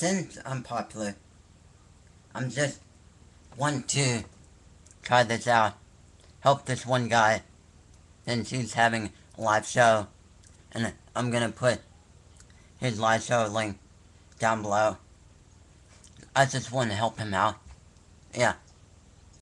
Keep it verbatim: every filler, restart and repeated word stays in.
since I'm popular, I'm just want to try this out. Help this one guy since he's having a live show. And I'm gonna put his live show link down below. I just want to help him out. Yeah.